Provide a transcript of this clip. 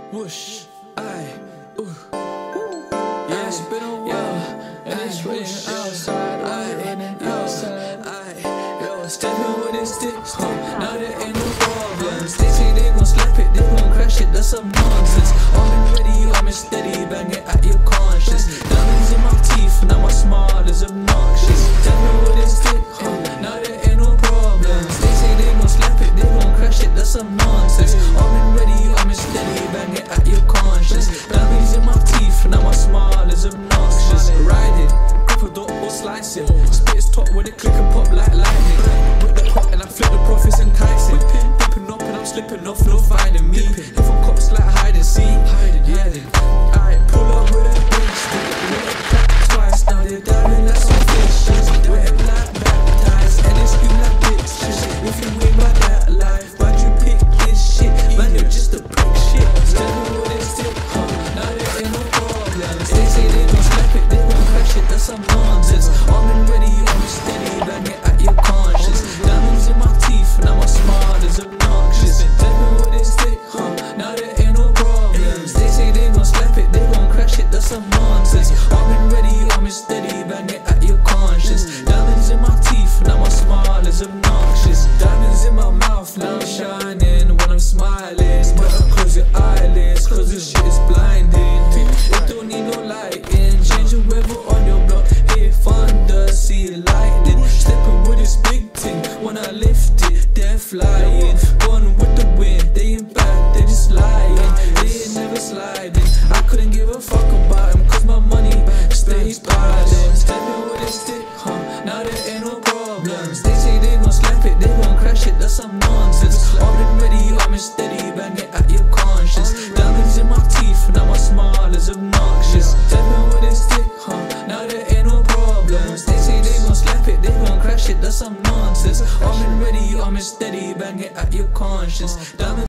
Whoosh, aye, ooh, yeah, it's been a while, and it's raining outside, yo, stepping with this stick, now there ain't no problems. They say they gon' slap it, they gon' crash it, that's some nonsense. I'm in ready, I'm in steady, bang it at your conscience. Diamonds in my teeth, now my smile is obnoxious. Stepping with this stick, now there ain't no problems. They say they gon' slap it, they gon' crash it, that's some nonsense. I'm in ready, I'm in steady, bang it at your conscience. Diamonds in my teeth, now my smile is obnoxious. Riding, grip a dot or slicing. Spit is top with a click and pop like lightning. With the pot and I flip the profits enticing. Dipping up and I'm slipping off, no finding me. If I'm cops like hide and seek, I pull up with a big stick. Let it clap twice, now they're diving like some fishes. Wet like baptized, and they scream like bitches. If you ain't by that life, why'd you pick this shit? Man, you're just a prick shit. Stepping with a stick, now there ain't no problems. They say they gon' slap it, they gon' crash it, that's some nonsense. I'm in ready, I'm in steady, bang it at your conscience. Diamonds in my teeth, now my smile is obnoxious. Stepping with a stick, now there ain't no problems. They say they gon' slap it, they gon' crash it, that's some nonsense. I'm in ready, I'm in steady, bang it at your conscience. Diamonds in my teeth, now my smile is obnoxious. Diamonds in my mouth, now I'm shining when I'm smiling. Better close your eyelids, cause this shit is blinding. It don't need no lighting, change the weather on your block. Hear thunder, see lightning. Stepping with this big thing, when I lift it, they're flying. Gone with the wind, they ain't bad, they just lying. They ain't never sliding, I couldn't give a fuck about them, cause my money stays piling. Stepping with a stick, now there ain't no problems. They say they gon' slap it, they gon' crash it, that's some nonsense. I'm in ready, I'm in steady, bang it at your conscience. Diamonds in my teeth, now my smile is obnoxious. Stepping with a stick, now there ain't no problems. They say they gon' slap it, they gon' crash it, that's some nonsense. I'm in ready, I'm in steady, bang it at your conscience. Diamonds